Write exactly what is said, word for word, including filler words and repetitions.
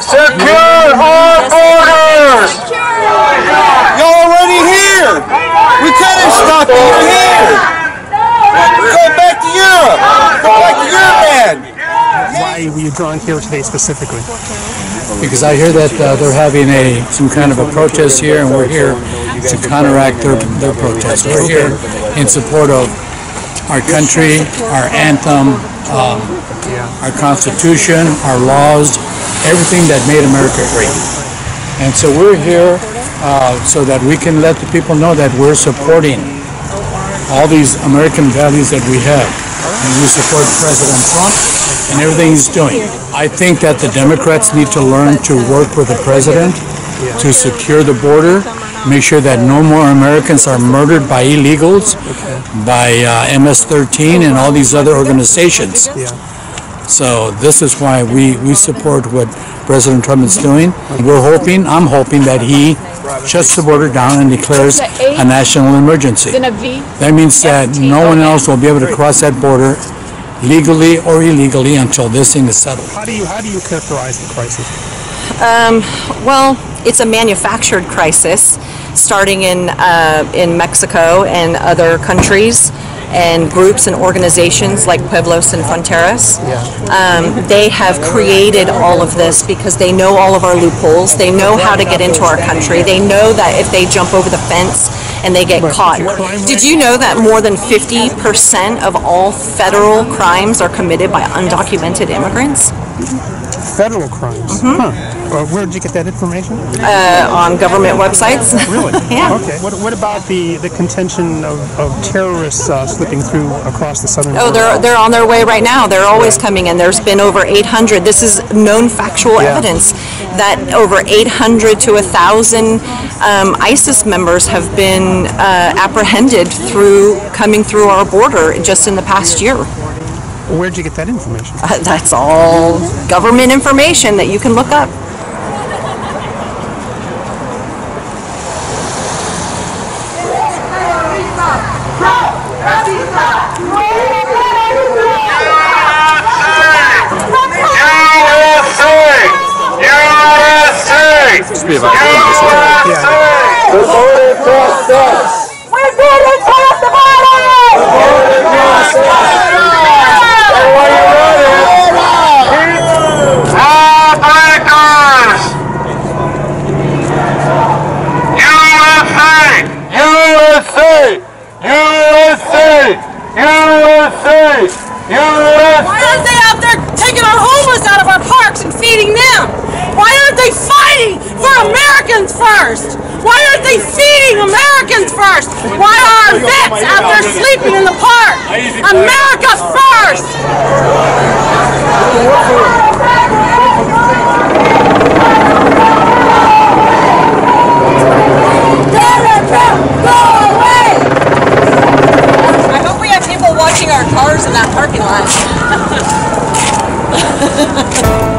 Secure our borders! You're already here! We couldn't stop you, you're here! Go back to Europe! Go back to Europe, man! Why were you drawn here today specifically? Because I hear that uh, they're having a some kind of a protest here, and we're here to counteract their, their protest. We're here in support of our country, our anthem, um, our Constitution, our laws, everything that made America great. And so we're here uh, so that we can let the people know that we're supporting all these American values that we have. And we support President Trump and everything he's doing. I think that the Democrats need to learn to work with the president to secure the border, make sure that no more Americans are murdered by illegals, by uh, M S thirteen and all these other organizations. So this is why we, we support what President Trump is doing. We're hoping, I'm hoping that he shuts the border down and declares a national emergency. That means that no one else will be able to cross that border legally or illegally until this thing is settled. How do you, how do you characterize the crisis? Um, well, it's a manufactured crisis starting in, uh, in Mexico and other countries, and groups and organizations like Pueblos and Fronteras. Um, they have created all of this because they know all of our loopholes. They know how to get into our country. They know that if they jump over the fence and they get caught. Did you know that more than fifty percent of all federal crimes are committed by undocumented immigrants? Federal crimes? Mm-hmm. Huh. Well, where did you get that information? Uh, on government websites. Really? Yeah. Okay. What, what about the, the contention of, of terrorists uh, slipping through across the southern border? Oh, they're, they're on their way right now. They're always coming in. There's been over eight hundred. This is known factual Yeah. evidence that over eight hundred to one thousand um, ISIS members have been uh, apprehended through coming through our border just in the past year. Where'd you get that information? Uh, that's all government information that you can look up. The border crossed us! We're going to cross the border! The border crossed us! And why you running? All breakers! U S A! U S A! U S A! U S A! U S A! Why aren't they out there taking our homeless out of our parks and feeding them? Why aren't they fighting for Americans first? Why aren't they feeding Americans first? Why are our vets out there sleeping in the park? America first! Go away! I hope we have people watching our cars in that parking lot.